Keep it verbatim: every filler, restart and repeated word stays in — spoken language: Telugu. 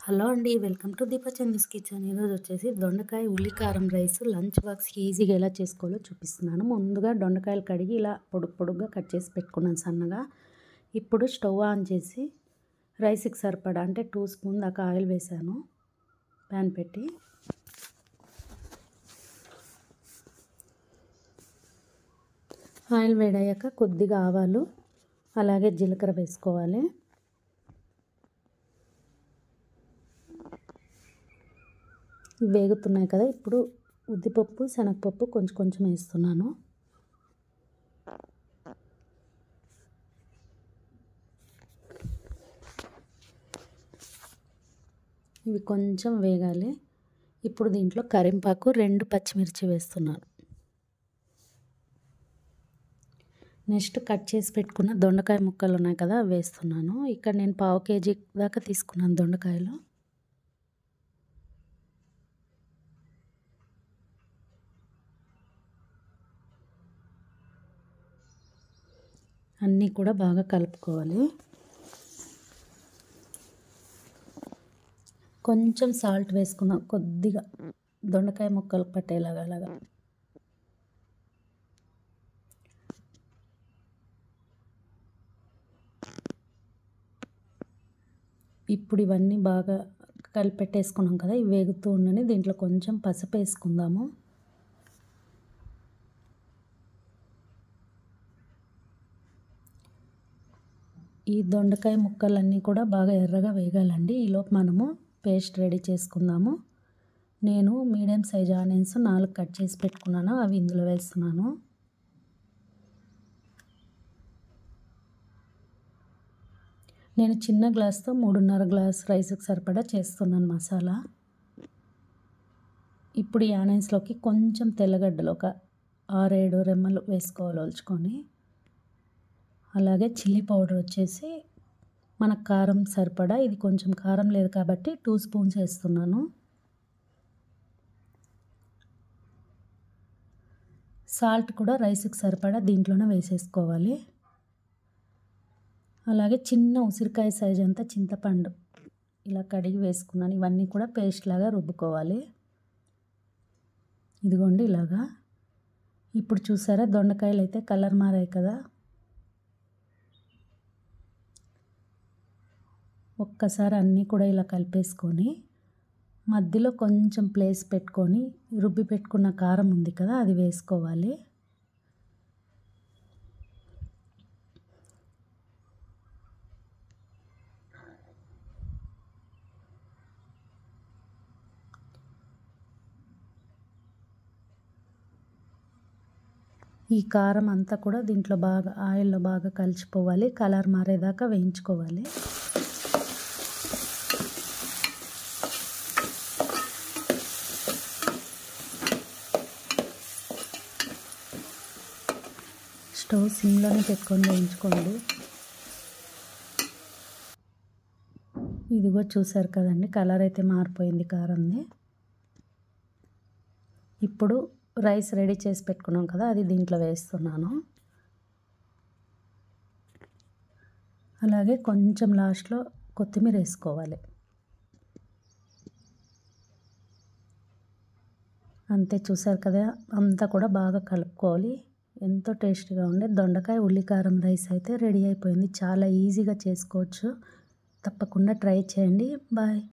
హలో అండి. Welcome to Deepachandi's kitchen. ఈరోజు వచ్చేసి దొండకాయ ఉల్లి కారం రైస్ లంచ్ బాక్స్‌కి ఈజీగా ఎలా చేసుకోవాలో చూపిస్తున్నాను. ముందుగా దొండకాయలు కడిగి ఇలా పొడుగు పొడుగ్గా కట్ చేసి పెట్టుకున్నాను సన్నగా. ఇప్పుడు స్టవ్ ఆన్ చేసి రైస్‌కి సరిపడా అంటే టూ స్పూన్ దాకా ఆయిల్ వేసాను ప్యాన్ పెట్టి. ఆయిల్ వేడయ్యాక కొద్దిగా ఆవాలు అలాగే జీలకర్ర వేసుకోవాలి. వేగుతున్నాయి కదా, ఇప్పుడు ఉద్దిపప్పు శనగపప్పు కొంచెం కొంచెం వేస్తున్నాను. ఇవి కొంచెం వేగాలి. ఇప్పుడు దీంట్లో కరింపాకు రెండు పచ్చిమిర్చి వేస్తున్నాను. నెక్స్ట్ కట్ చేసి పెట్టుకున్న దొండకాయ ముక్కలు ఉన్నాయి కదా, అవి వేస్తున్నాను. ఇక్కడ నేను పావు కేజీ దాకా తీసుకున్నాను దొండకాయలు. అన్నీ కూడా బాగా కలుపుకోవాలి. కొంచెం సాల్ట్ వేసుకున్నాం, కొద్దిగా దొండకాయ ముక్కలు పట్టేలాగా అలాగా. ఇప్పుడు ఇవన్నీ బాగా కలిపెట్టేసుకున్నాం కదా, ఇవి వేగుతూ ఉండని దీంట్లో కొంచెం పసుపు వేసుకుందాము. ఈ దొండకాయ ముక్కలన్నీ కూడా బాగా ఎర్రగా వేగాలండి. ఈలోపు మనము పేస్ట్ రెడీ చేసుకుందాము. నేను మీడియం సైజ్ ఆనియన్స్ నాలుగు కట్ చేసి పెట్టుకున్నాను, అవి ఇందులో వేస్తున్నాను. నేను చిన్న గ్లాస్తో మూడున్నర గ్లాస్ రైస్కి సరిపడా చేస్తున్నాను మసాలా. ఇప్పుడు ఈ ఆనియన్స్లోకి కొంచెం తెల్లగడ్డలు ఒక ఆరేడు రెమ్మలు వేసుకోవాలి ఒలుచుకొని. అలాగే చిల్లీ పౌడర్ వచ్చేసి మన కారం సరిపడా, ఇది కొంచెం కారం లేదు కాబట్టి టూ స్పూన్స్ వేస్తున్నాను. సాల్ట్ కూడా రైస్కి సరిపడా దీంట్లోనే వేసేసుకోవాలి. అలాగే చిన్న ఉసిరికాయ సైజ్ అంతా చింతపండు ఇలా కడిగి వేసుకున్నాను. ఇవన్నీ కూడా పేస్ట్ లాగా రుబ్బుకోవాలి. ఇదిగోండి ఇలాగా. ఇప్పుడు చూసారా దొండకాయలు అయితే కలర్ మారాయి కదా. ఒక్కసారి అన్నీ కూడా ఇలా కలిపేసుకొని మధ్యలో కొంచెం ప్లేస్ పెట్టుకొని రుబ్బి పెట్టుకున్న కారం ఉంది కదా, అది వేసుకోవాలి. ఈ కారం అంతా కూడా దీంట్లో బాగా ఆయిల్లో బాగా కలిసిపోవాలి, కలర్ మారేదాకా వేయించుకోవాలి. స్టవ్ సిమ్లోనే పెట్టుకొని వేయించుకోండి. ఇదిగో చూసారు కదండి, కలర్ అయితే మారిపోయింది కారంది. ఇప్పుడు రైస్ రెడీ చేసి పెట్టుకున్నాం కదా, అది దీంట్లో వేస్తున్నాను. అలాగే కొంచెం లాస్ట్లో కొత్తిమీర వేసుకోవాలి. అంతే, చూసారు కదా, అంతా కూడా బాగా కలుపుకోవాలి. ఎంతో టేస్టీగా ఉండే దొండకాయ ఉల్లికారం రైస్ అయితే రెడీ అయిపోయింది. చాలా ఈజీగా చేసుకోవచ్చు, తప్పకుండా ట్రై చేయండి. బాయ్.